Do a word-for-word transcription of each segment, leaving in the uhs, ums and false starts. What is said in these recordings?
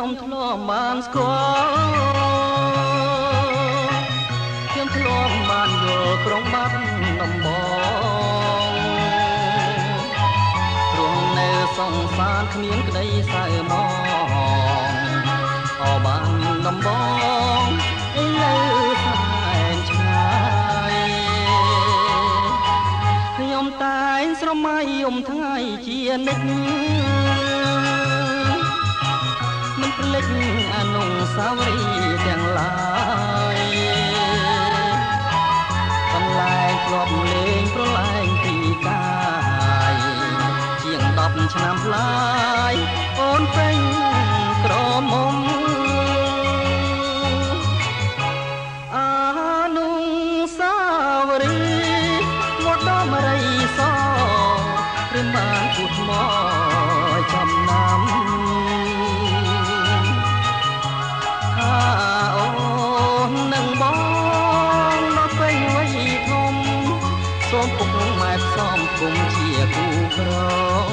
ខ្ញុំធ្លាប់បានស្គាល់ខ្ញុំធ្លាប់បានយល់ក្រុងបាត់ដំបងរស់នៅសង្សារគ្មានក្តីសៅមកអបានដំបងឥឡូវសែនឆ្ងាយខ្ញុំតែងស្រមៃយំថ្ងៃជានិច្ចមិនភ្លេចអនុស្សាវរីយ៍ទាំងឡាយកន្លែងធ្លាប់លេងប្រឡែងពីកាយជាងដប់ឆ្នាំផ្លាយអូនពេញក្រមុំអនុស្សាវរីយ៍វត្តដំរីសព្រាមបានពុទ្ធមកចំណាំអូននឹងបងដល់ពេលវ័យធំសូមពុកម៉ែផ្សំគុំជាគូក្រង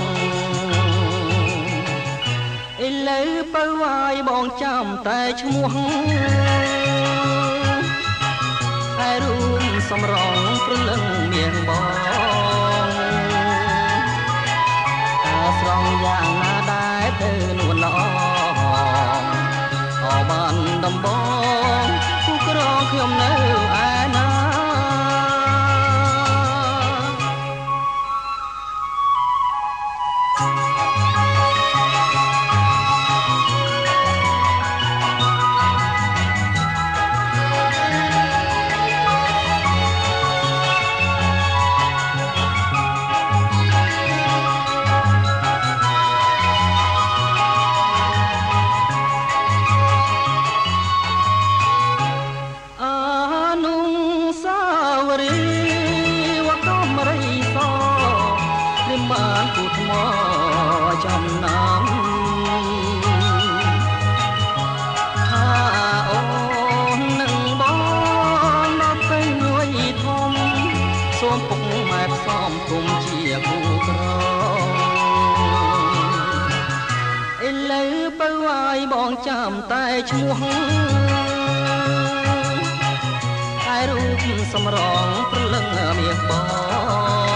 ឥឡូវបើវាយបងចាំតែឈ្មោះហើយរួមសំរងព្រលឹងមានបងតែស្រងយ៉ាងណាដែរទៅនួនល្អអបានដំបងគូក្រងខ្ញុំនៅឯណាបានពុទ្ធមកចំណាំថាអូននឹងបងដល់ពេលនួយធំសូមពុកម៉ែផ្សំគុំជាគូក្រឥឡូវបើវាយបងចាំតែឈ្មោះហើយរូបសំរងព្រលឹងមាសបង